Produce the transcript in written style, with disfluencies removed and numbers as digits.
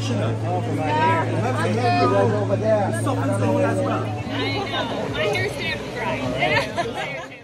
conditioner. Oh, for my hair. Over there. Softens the hair as well. I know. My hair's starting to dry.